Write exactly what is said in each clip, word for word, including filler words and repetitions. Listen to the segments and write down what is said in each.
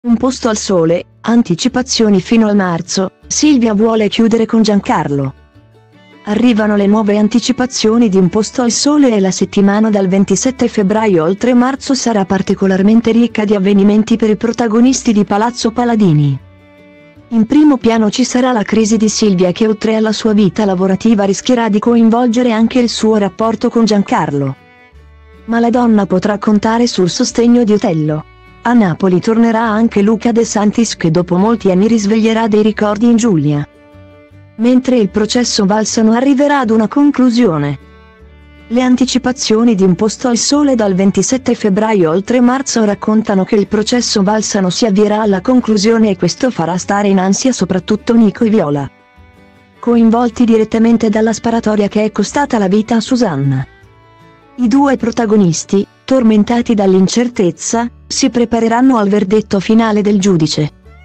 Un posto al sole, anticipazioni fino a marzo, Silvia vuole chiudere con Giancarlo. Arrivano le nuove anticipazioni di Un posto al sole e la settimana dal ventisette febbraio al tre marzo sarà particolarmente ricca di avvenimenti per i protagonisti di Palazzo Paladini. In primo piano ci sarà la crisi di Silvia che oltre alla sua vita lavorativa rischierà di coinvolgere anche il suo rapporto con Giancarlo. Ma la donna potrà contare sul sostegno di Otello. A Napoli tornerà anche Luca De Santis che dopo molti anni risveglierà dei ricordi in Giulia. Mentre il processo Valsano arriverà ad una conclusione. Le anticipazioni di Un posto al sole dal ventisette febbraio al tre marzo raccontano che il processo Valsano si avvierà alla conclusione e questo farà stare in ansia soprattutto Nico e Viola, coinvolti direttamente dalla sparatoria che è costata la vita a Susanna. I due protagonisti, tormentati dall'incertezza, si prepareranno al verdetto finale del giudice.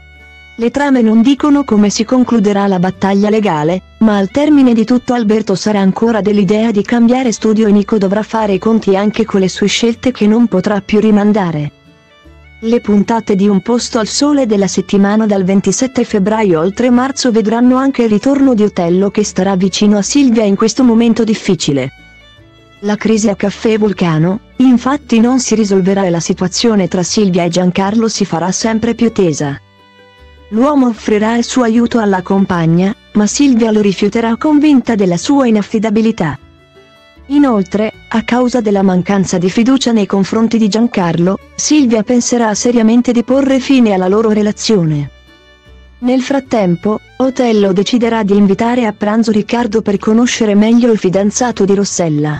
Le trame non dicono come si concluderà la battaglia legale, ma al termine di tutto Alberto sarà ancora dell'idea di cambiare studio e Nico dovrà fare i conti anche con le sue scelte che non potrà più rimandare. Le puntate di Un posto al sole della settimana dal ventisette febbraio al tre marzo vedranno anche il ritorno di Otello che starà vicino a Silvia in questo momento difficile. La crisi a Caffè Vulcano, infatti non si risolverà e la situazione tra Silvia e Giancarlo si farà sempre più tesa. L'uomo offrirà il suo aiuto alla compagna, ma Silvia lo rifiuterà convinta della sua inaffidabilità. Inoltre, a causa della mancanza di fiducia nei confronti di Giancarlo, Silvia penserà seriamente di porre fine alla loro relazione. Nel frattempo, Otello deciderà di invitare a pranzo Riccardo per conoscere meglio il fidanzato di Rossella.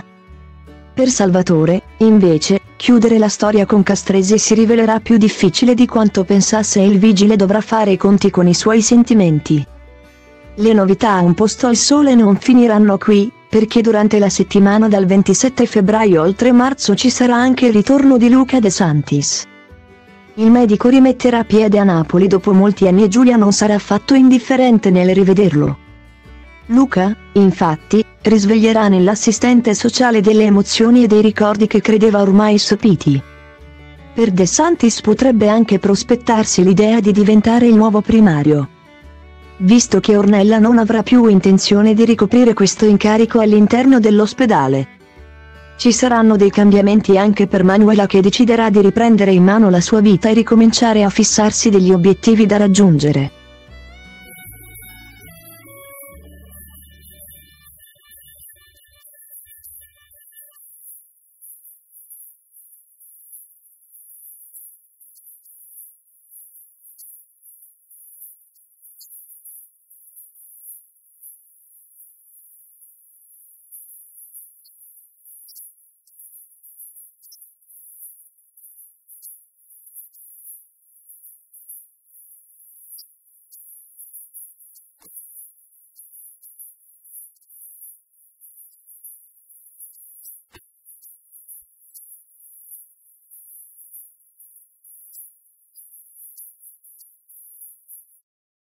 Per Salvatore, invece, chiudere la storia con Castresi si rivelerà più difficile di quanto pensasse e il vigile dovrà fare i conti con i suoi sentimenti. Le novità a Un posto al sole non finiranno qui, perché durante la settimana dal ventisette febbraio al tre marzo ci sarà anche il ritorno di Luca De Santis. Il medico rimetterà piede a Napoli dopo molti anni e Giulia non sarà affatto indifferente nel rivederlo. Luca, infatti, risveglierà nell'assistente sociale delle emozioni e dei ricordi che credeva ormai sopiti. Per De Santis potrebbe anche prospettarsi l'idea di diventare il nuovo primario, visto che Ornella non avrà più intenzione di ricoprire questo incarico all'interno dell'ospedale. Ci saranno dei cambiamenti anche per Manuela che deciderà di riprendere in mano la sua vita e ricominciare a fissarsi degli obiettivi da raggiungere.